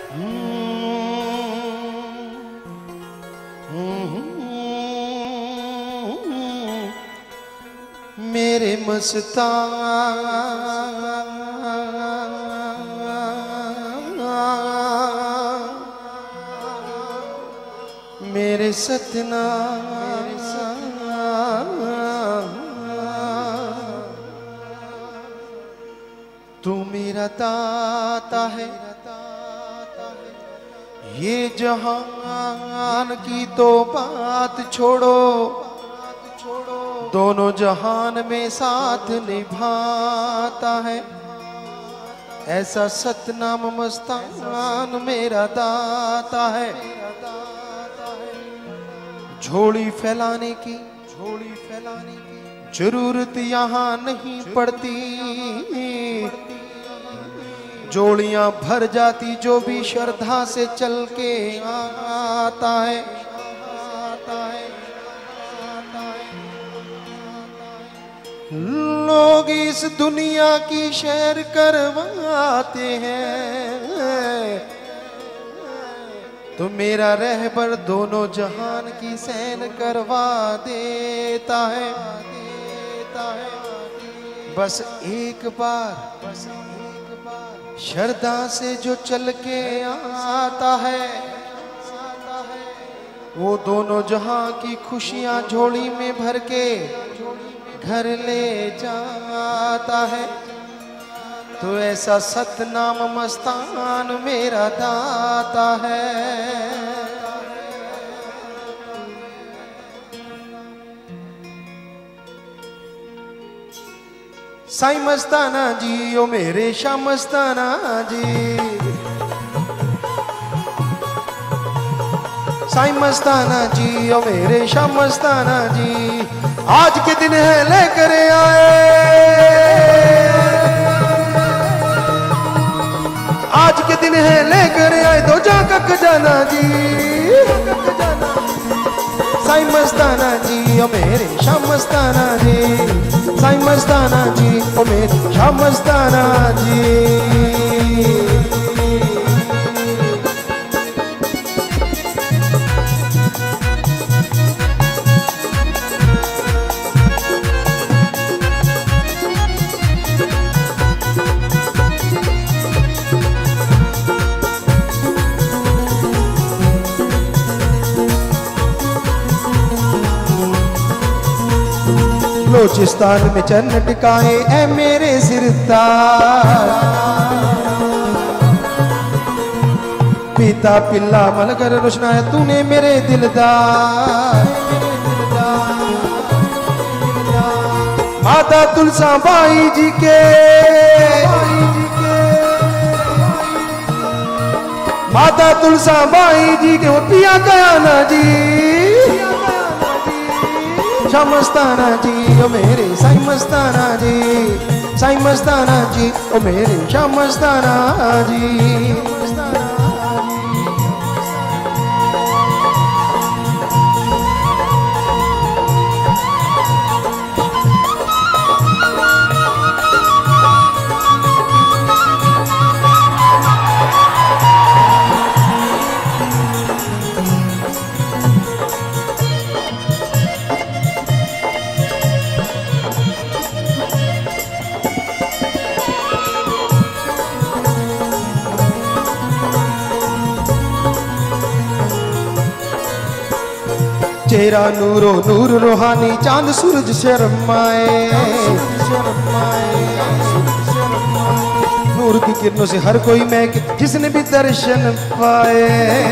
मेरे मस्तान मेरे सतना तू मेरा दाता है। ये जहान की तो बात छोड़ो, दोनों जहान में साथ निभाता है। ऐसा सतनाम मस्तान मेरा दाता है। झोली फैलाने की जरूरत यहाँ नहीं पड़ती, जोड़ियां भर जाती जो भी श्रद्धा से चल के आता है। लोग इस दुनिया की सैर करवाते हैं, तो मेरा रहबर दोनों जहान की सैर करवा देता है। बस एक बार श्रद्धा से जो चल के आता है, वो दोनों जहां की खुशियां झोली में भर के घर ले जाता है। तो ऐसा सतनाम मस्तान मेरा दाता है। साईं मस्ताना जी ओ मेरे शाह मस्ताना जी, साईं मस्ताना जी ओ मेरे शाह मस्ताना जी। आज के दिन है लेकर आए, आज के दिन है लेकर आए दो जा का खजाना जी। साईं मस्ताना जी ओ मेरे शाह मस्ताना जी, साईं मस्ताना जी ओ मेरे शाह मस्ताना जी। बलूचिस्तान में चरण टिकाए ऐ मेरे सिरदार, पिता पिल्ला मलकर रोशनाया तूने मेरे दिलदार। माता तुलसा बाई जी के, माता तुलसा बाई जी के वो पिया कयाना जी। शाह मस्ताना जी ओ मेरे साईं मस्ताना जी, साईं मस्ताना जी ओ मेरे शाह मस्ताना जी। चेहरा नूरो नूर रूहानी चांद सूरज शर्माए, नूर की किरणों से हर कोई महके जिसने भी दर्शन पाए।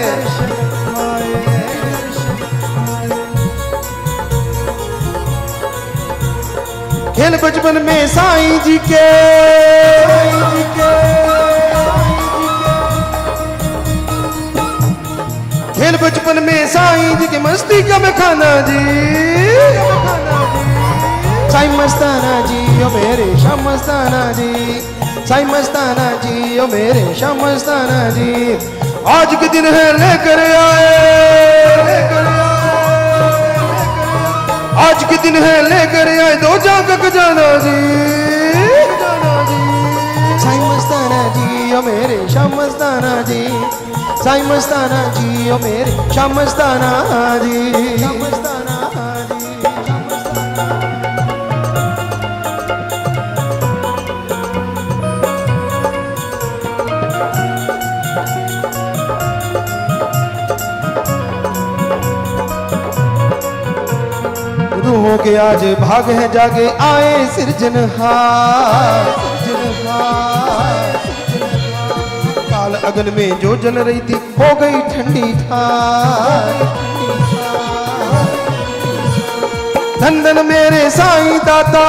खेल बचपन में साईं जी के, खेल बचपन में साईं जी के मस्ती का खाना जी। साईं मस्ताना जी ओ मेरे शाह मस्ताना जी, साईं मस्ताना जी ओ मेरे शाह मस्ताना जी। आज के दिन है लेकर आए, आज के दिन है लेकर आए दो जाग खजाना जी। साईं मस्ताना जी ओ मेरे शाह मस्ताना जी, साईं मस्ताना जी ओ मेरे शाह मस्ताना जी, शाह मस्ताना जी। रूहों के आज भाग है जागे आए सिरजनहार, काल अगन में जो जल रही थी हो गई ठंडी ठार। धन धन मेरे साईं दाता,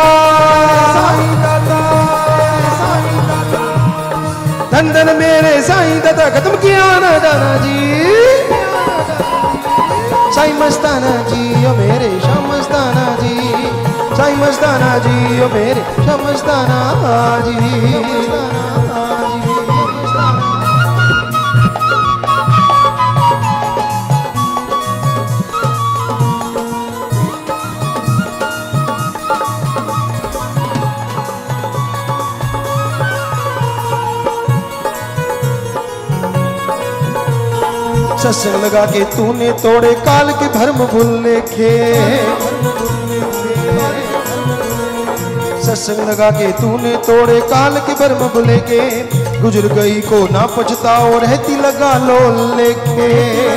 धन धन मेरे साईं दाता खत्म किया ना जाना जी। साईं मस्ताना जी ओ मेरे शाह मस्ताना जी, साईं मस्ताना जी ओ मेरे शाह मस्ताना जी। सत्संग लगा के तूने तोड़े काल के भरम भूलने के, सत्संग लगा के तूने तोड़े काल के भरम भूले के, गुजर गई को ना पछताओ रहती लगा लो लेके।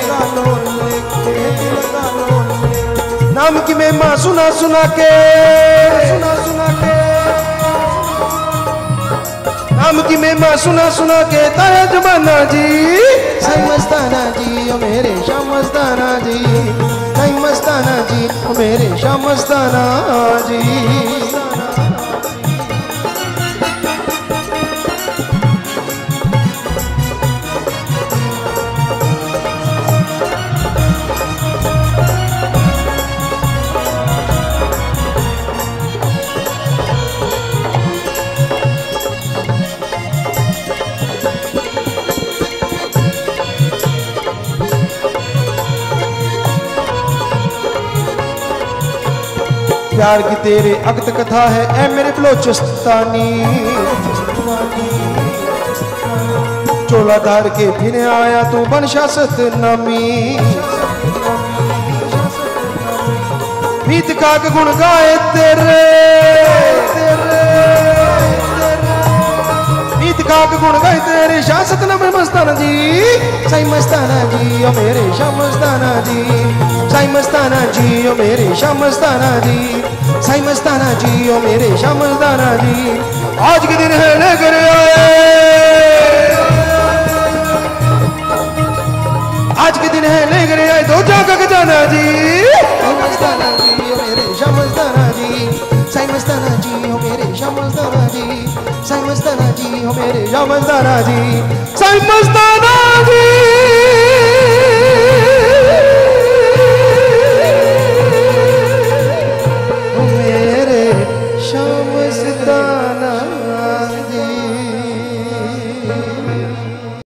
नाम की महिमा सुना सुना के, नाम की महिमा सुना सुना के ताया जमाना जी। साईं मस्ताना जी ओ मेरे शाह मस्ताना जी, साईं मस्ताना जी ओ मेरे शाह मस्ताना जी। प्यार की तेरे अगत कथा है ऐ मेरे बलोचिस्तानी, चोला धार के फिर आया तू बन शासत नामी। मीत खा के गुण गाए तेरे, मीत खा के गुण गाए तेरे शासत नाम मस्ताना जी। साईं मस्ताना जी ओ मेरे शाह मस्ताना जी, साईं मस्ताना जी ओ मेरे शाह मस्ताना जी, साईं मस्ताना जी ओ मेरे शाह मस्ताना जी। आज के दिन है लेकर आए, आज के दिन है लेकर आए दो जागा के जाना जी। साईं मस्ताना जी ओ मेरे शाह मस्ताना जी, साईं मस्ताना जी ओ मेरे शाह मस्ताना जी, साईं मस्ताना जी ओ मेरे शाह मस्ताना जी। साईं मस्ताना